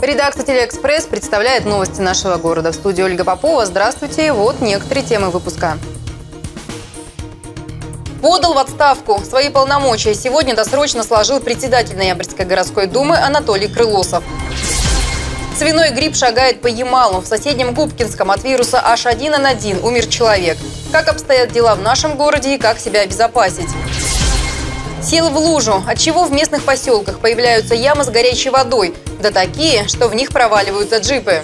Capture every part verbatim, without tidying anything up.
Редакция «Телеэкспресс» представляет новости нашего города. В студии Ольга Попова. Здравствуйте. Вот некоторые темы выпуска. Подал в отставку. Свои полномочия сегодня досрочно сложил председатель Ноябрьской городской думы Анатолий Крылосов. Свиной грипп шагает по Ямалу. В соседнем Губкинском от вируса эйч один эн один умер человек. Как обстоят дела в нашем городе и как себя обезопасить? Сел в лужу. Отчего в местных поселках появляются ямы с горячей водой? Да такие, что в них проваливаются джипы.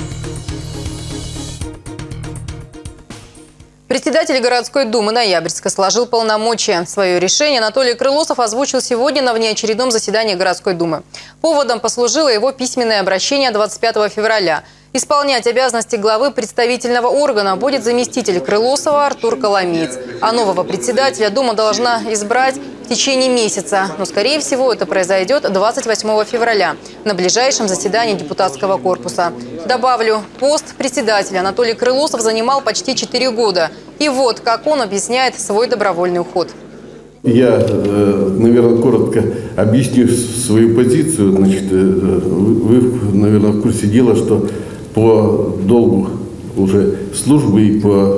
Председатель городской думы Ноябрьска сложил полномочия. Свое решение Анатолий Крылосов озвучил сегодня на внеочередном заседании городской думы. Поводом послужило его письменное обращение двадцать пятого февраля. Исполнять обязанности главы представительного органа будет заместитель Крылосова Артур Коломеец. А нового председателя дума должна избрать в течение месяца. Но, скорее всего, это произойдет двадцать восьмого февраля на ближайшем заседании депутатского корпуса. Добавлю, пост председателя Анатолий Крылосов занимал почти четыре года. И вот как он объясняет свой добровольный уход. Я, наверное, коротко объясню свою позицию. Значит, вы, наверное, в курсе дела, что по долгу уже службы и по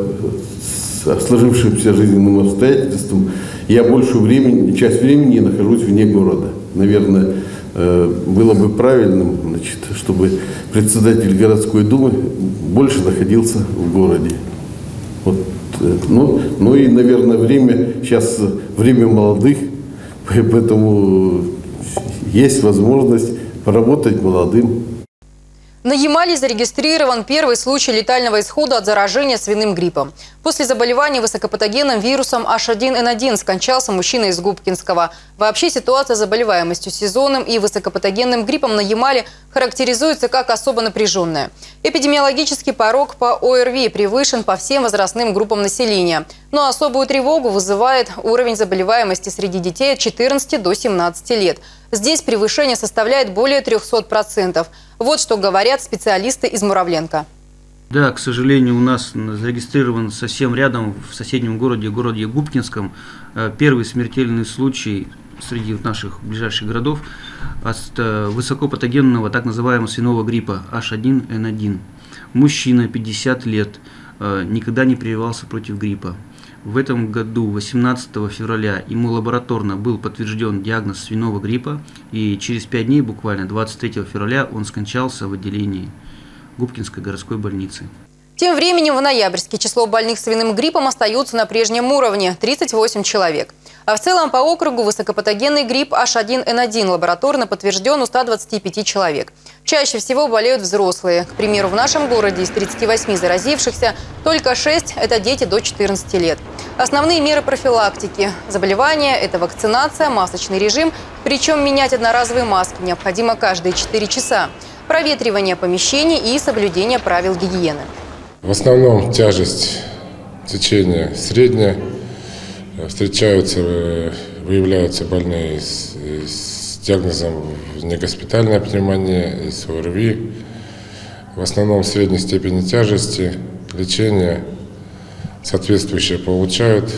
сложившимся жизненным обстоятельствам я большую времени, часть времени нахожусь вне города. Наверное, было бы правильным, значит, чтобы председатель городской думы больше находился в городе. Вот, ну, ну и, наверное, время сейчас время молодых, поэтому есть возможность поработать молодым. На Ямале зарегистрирован первый случай летального исхода от заражения свиным гриппом. После заболевания высокопатогенным вирусом эйч один эн один скончался мужчина из Губкинского. Вообще ситуация с заболеваемостью сезонным и высокопатогенным гриппом на Ямале характеризуется как особо напряженная. Эпидемиологический порог по о эр ви превышен по всем возрастным группам населения. Но особую тревогу вызывает уровень заболеваемости среди детей от четырнадцати до семнадцати лет. Здесь превышение составляет более трёхсот процентов. Вот что говорят специалисты из Муравленко. Да, к сожалению, у нас зарегистрирован совсем рядом, в соседнем городе, городе Губкинском, первый смертельный случай среди наших ближайших городов от высокопатогенного так называемого свиного гриппа эйч один эн один. Мужчина, пятьдесят лет, никогда не прививался против гриппа. В этом году, восемнадцатого февраля, ему лабораторно был подтвержден диагноз свиного гриппа, и через пять дней, буквально двадцать третьего февраля, он скончался в отделении Губкинской городской больницы. Тем временем в Ноябрьске число больных свиным гриппом остается на прежнем уровне – тридцать восемь человек. А в целом по округу высокопатогенный грипп эйч один эн один лабораторно подтвержден у ста двадцати пяти человек. Чаще всего болеют взрослые. К примеру, в нашем городе из тридцати восьми заразившихся только шесть – это дети до четырнадцати лет. Основные меры профилактики заболевания – это вакцинация, масочный режим, причем менять одноразовые маски необходимо каждые четыре часа, проветривание помещений и соблюдение правил гигиены. В основном тяжесть течения средняя. Встречаются, выявляются больные с, с диагнозом негоспитальная пневмония, с о эр ви. В основном средней степени тяжести, лечение соответствующее получают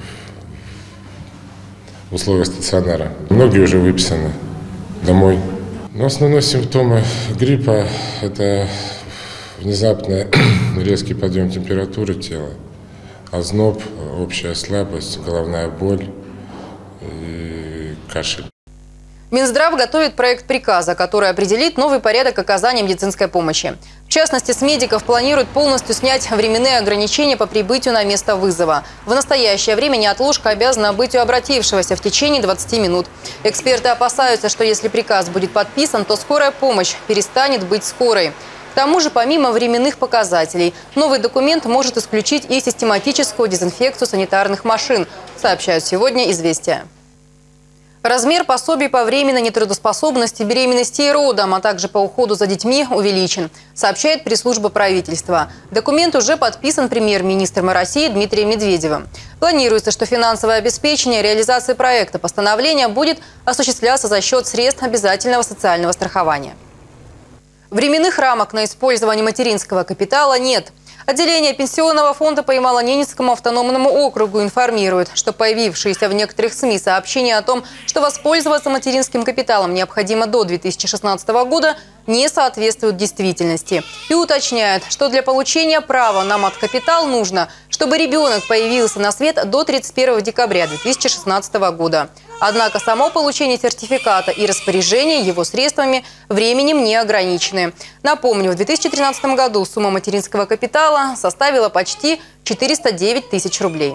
в условиях стационара. Многие уже выписаны домой. Но основные симптомы гриппа – это внезапный резкий подъем температуры тела, озноб, общая слабость, головная боль и кашель. Минздрав готовит проект приказа, который определит новый порядок оказания медицинской помощи. В частности, с медиков планируют полностью снять временные ограничения по прибытию на место вызова. В настоящее время неотложка обязана быть у обратившегося в течение двадцати минут. Эксперты опасаются, что если приказ будет подписан, то скорая помощь перестанет быть скорой. К тому же, помимо временных показателей, новый документ может исключить и систематическую дезинфекцию санитарных машин, сообщают сегодня «Известия». Размер пособий по временной нетрудоспособности, беременности и родам, а также по уходу за детьми увеличен, сообщает пресс-служба правительства. Документ уже подписан премьер-министром России Дмитрием Медведевым. Планируется, что финансовое обеспечение реализации проекта постановления будет осуществляться за счет средств обязательного социального страхования. Временных рамок на использование материнского капитала нет. Отделение Пенсионного фонда по Ямало-Ненецкому автономному округу информирует, что появившиеся в некоторых СМИ сообщения о том, что воспользоваться материнским капиталом необходимо до две тысячи шестнадцатого года, не соответствуют действительности. И уточняют, что для получения права на мат-капитал нужно, чтобы ребенок появился на свет до тридцать первого декабря две тысячи шестнадцатого года. Однако само получение сертификата и распоряжение его средствами временем не ограничены. Напомню, в две тысячи тринадцатом году сумма материнского капитала составила почти четыреста девять тысяч рублей.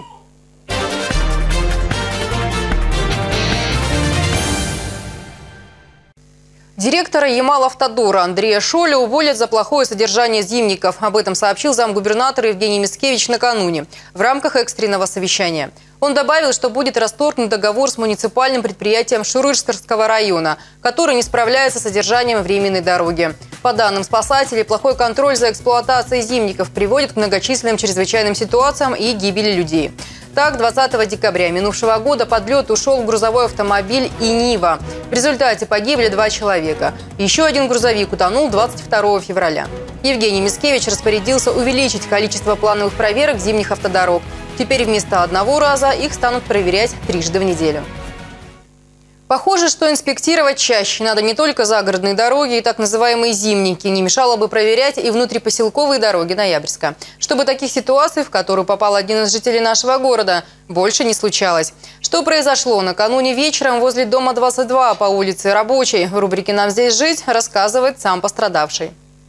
Директора Ямал-Автодора Андрея Шоля уволят за плохое содержание зимников. Об этом сообщил замгубернатора Евгений Мискевич накануне в рамках экстренного совещания. Он добавил, что будет расторгнут договор с муниципальным предприятием Шурышского района, который не справляется с содержанием временной дороги. По данным спасателей, плохой контроль за эксплуатацией зимников приводит к многочисленным чрезвычайным ситуациям и гибели людей. Так, двадцатого декабря минувшего года под лед ушел грузовой автомобиль и Нива. В результате погибли два человека. Еще один грузовик утонул двадцать второго февраля. Евгений Мискевич распорядился увеличить количество плановых проверок зимних автодорог. Теперь вместо одного раза их станут проверять трижды в неделю. Похоже, что инспектировать чаще надо не только загородные дороги и так называемые зимники. Не мешало бы проверять и внутрипоселковые дороги Ноябрьска, чтобы таких ситуаций, в которую попал один из жителей нашего города, больше не случалось. Что произошло накануне вечером возле дома двадцать два по улице Рабочей, в рубрике «Нам здесь жить» рассказывает сам пострадавший.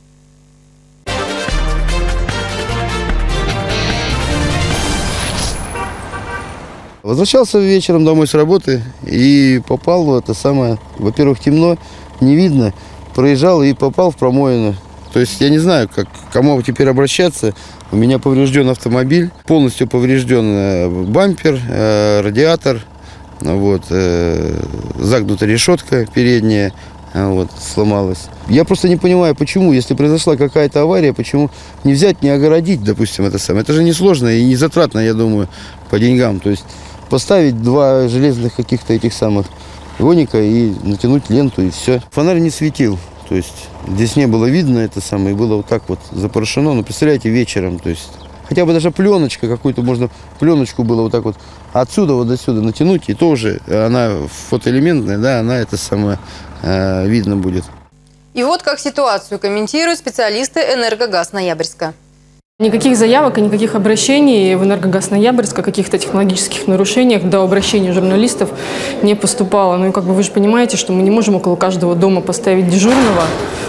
Возвращался вечером домой с работы и попал в это самое, во-первых, темно, не видно, проезжал и попал в промоину. То есть я не знаю, как, к кому теперь обращаться. У меня поврежден автомобиль, полностью поврежден бампер, э, радиатор, вот, э, загнута решетка передняя, вот, сломалась. Я просто не понимаю, почему, если произошла какая-то авария, почему не взять, не огородить, допустим, это самое. Это же несложно и не затратно, я думаю, по деньгам. То есть поставить два железных каких-то этих самых веника и натянуть ленту, и все. Фонарь не светил, то есть здесь не было видно это самое, было вот так вот запорошено. Ну, представляете, вечером, то есть хотя бы даже пленочка какую-то, можно пленочку было вот так вот отсюда вот до сюда натянуть, и тоже она фотоэлементная, да, она это самое э, видно будет. И вот как ситуацию комментируют специалисты «Энергогаз Ноябрьска». Никаких заявок и никаких обращений в «Энергогаз Ноябрьск» о каких-то технологических нарушениях до обращения журналистов не поступало. Ну и как бы вы же понимаете, что мы не можем около каждого дома поставить дежурного.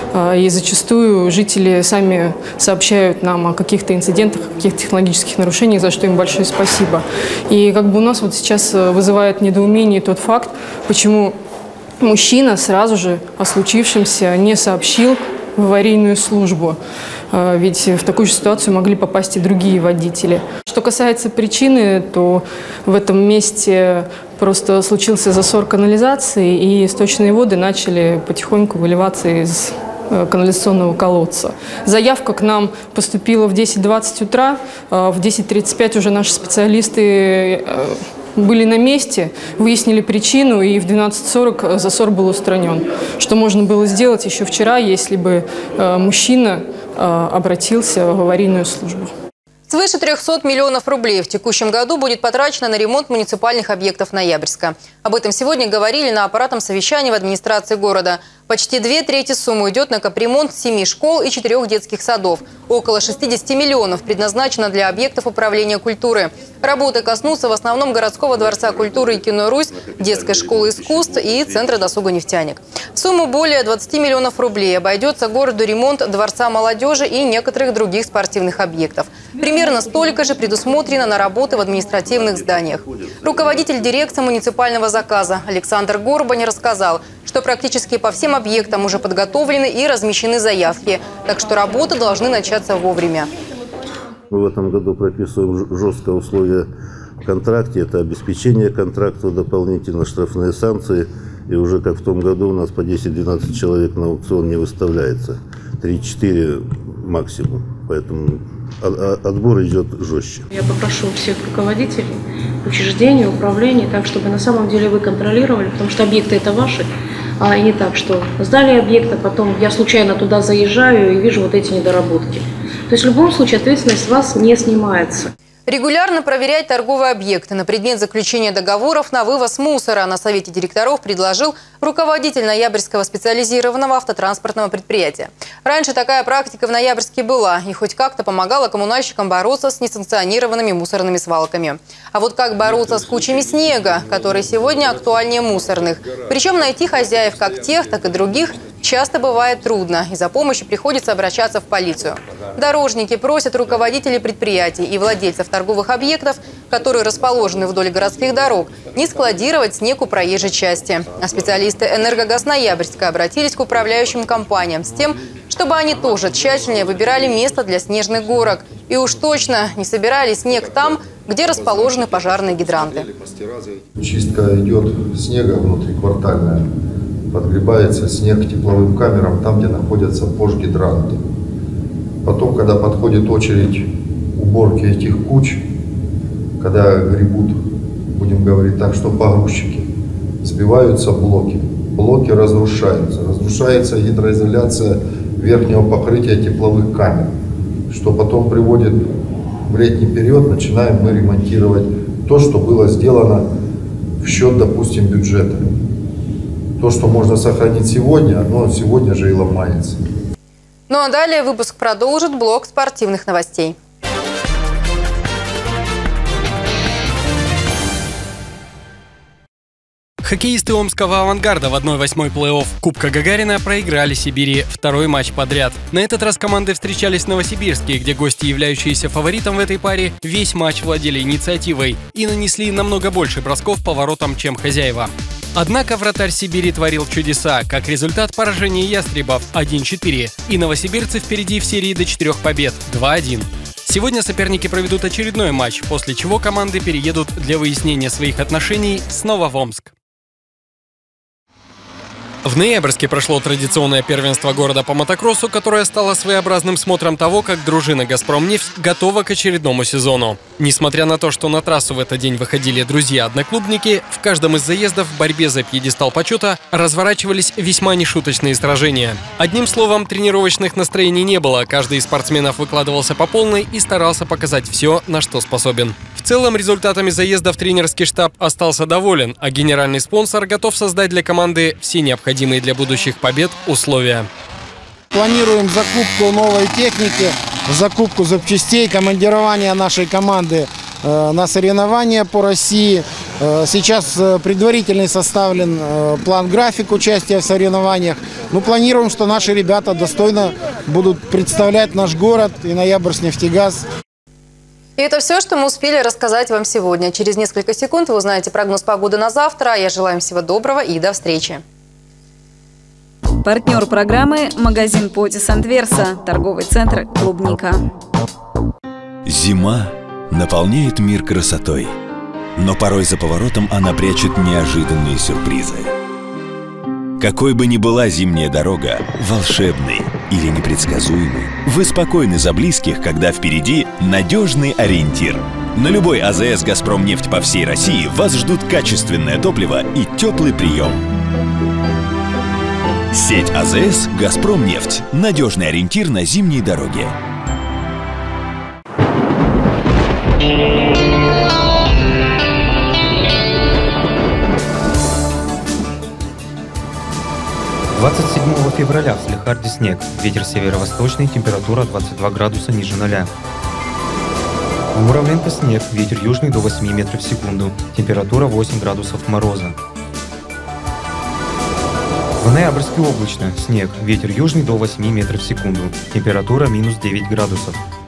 И зачастую жители сами сообщают нам о каких-то инцидентах, о каких-то технологических нарушениях, за что им большое спасибо. И как бы у нас вот сейчас вызывает недоумение тот факт, почему мужчина сразу же о случившемся не сообщил в аварийную службу. Ведь в такую же ситуацию могли попасть и другие водители. Что касается причины, то в этом месте просто случился засор канализации, и сточные воды начали потихоньку выливаться из канализационного колодца. Заявка к нам поступила в десять двадцать утра. В десять тридцать пять уже наши специалисты были на месте, выяснили причину, и в двенадцать сорок засор был устранен. Что можно было сделать еще вчера, если бы мужчина обратился в аварийную службу. Свыше трёхсот миллионов рублей в текущем году будет потрачено на ремонт муниципальных объектов Ноябрьска. Об этом сегодня говорили на аппаратном совещании в администрации города. Почти две трети суммы идет на капремонт семи школ и четырех детских садов. Около шестидесяти миллионов предназначено для объектов управления культуры. Работы коснутся в основном городского дворца культуры и кино «Русь», детской школы искусств и центра досуга «Нефтяник». В сумму более двадцати миллионов рублей обойдется городу ремонт дворца молодежи и некоторых других спортивных объектов. Примерно столько же предусмотрено на работы в административных зданиях. Руководитель дирекции муниципального заказа Александр Горбань рассказал, что практически по всем объектам уже подготовлены и размещены заявки, так что работы должны начаться вовремя. Мы в этом году прописываем жесткое условие в контракте, это обеспечение контракта, дополнительно штрафные санкции. И уже как в том году у нас по десять-двенадцать человек на аукцион не выставляется, три-четыре максимум, поэтому отбор идет жестче. Я попрошу всех руководителей учреждений, управлений, так, чтобы на самом деле вы контролировали, потому что объекты это ваши, а не так, что сдали объект, а потом я случайно туда заезжаю и вижу вот эти недоработки. То есть в любом случае ответственность с вас не снимается. Регулярно проверять торговые объекты на предмет заключения договоров на вывоз мусора на Совете директоров предложил руководитель Ноябрьского специализированного автотранспортного предприятия. Раньше такая практика в Ноябрьске была и хоть как-то помогала коммунальщикам бороться с несанкционированными мусорными свалками. А вот как бороться с кучами снега, которые сегодня актуальнее мусорных? Причем найти хозяев как тех, так и других часто бывает трудно, и за помощью приходится обращаться в полицию. Дорожники просят руководителей предприятий и владельцев торговых объектов, которые расположены вдоль городских дорог, не складировать снег у проезжей части. А специалисты «Энергогаз Ноябрьска» обратились к управляющим компаниям с тем, чтобы они тоже тщательнее выбирали место для снежных горок и уж точно не собирали снег там, где расположены пожарные гидранты. Чистка идет снега внутриквартальная. Подгребается снег тепловым камерам там, где находятся пожгидранты. Потом, когда подходит очередь уборки этих куч, когда гребут, будем говорить так, что погрузчики, сбиваются блоки, блоки разрушаются. Разрушается гидроизоляция верхнего покрытия тепловых камер, что потом приводит в летний период, начинаем мы ремонтировать то, что было сделано в счет, допустим, бюджета. То, что можно сохранить сегодня, оно сегодня же и ломается. Ну а далее выпуск продолжит блок спортивных новостей. Хоккеисты омского «Авангарда» в одной восьмой плей-офф Кубка Гагарина проиграли Сибири второй матч подряд. На этот раз команды встречались в Новосибирске, где гости, являющиеся фаворитом в этой паре, весь матч владели инициативой и нанесли намного больше бросков по воротам, чем хозяева. Однако вратарь Сибири творил чудеса. Как результат, поражение ястребов один четыре. И новосибирцы впереди в серии до четырех побед два один. Сегодня соперники проведут очередной матч, после чего команды переедут для выяснения своих отношений снова в Омск. В Ноябрьске прошло традиционное первенство города по мотокроссу, которое стало своеобразным смотром того, как дружина «Газпромнефть» готова к очередному сезону. Несмотря на то, что на трассу в этот день выходили друзья-одноклубники, в каждом из заездов в борьбе за пьедестал почета разворачивались весьма нешуточные сражения. Одним словом, тренировочных настроений не было, каждый из спортсменов выкладывался по полной и старался показать все, на что способен. В целом, результатами заездов тренерский штаб остался доволен, а генеральный спонсор готов создать для команды все необходимые для будущих побед условия. Планируем закупку новой техники, закупку запчастей, командирование нашей команды э, на соревнования по России. Э, сейчас э, предварительный составлен э, план-график участия в соревнованиях. Мы планируем, что наши ребята достойно будут представлять наш город и Ноябрьскнефтегаз. И это все, что мы успели рассказать вам сегодня. Через несколько секунд вы узнаете прогноз погоды на завтра. Я желаю вам всего доброго и до встречи. Партнер программы – магазин «Потис Антверса», торговый центр «Клубника». Зима наполняет мир красотой, но порой за поворотом она прячет неожиданные сюрпризы. Какой бы ни была зимняя дорога, волшебной или непредсказуемой, вы спокойны за близких, когда впереди надежный ориентир. На любой АЗС «Газпромнефть» по всей России вас ждут качественное топливо и теплый прием. Сеть АЗС «Газпромнефть» – надежный ориентир на зимней дороге. двадцать седьмого февраля в Салехарде снег. Ветер северо-восточный, температура двадцать два градуса ниже ноля. В Муравленко снег, ветер южный до восьми метров в секунду, температура восемь градусов мороза. В Ноябрьске облачно, снег, ветер южный до восьми метров в секунду, температура минус девять градусов.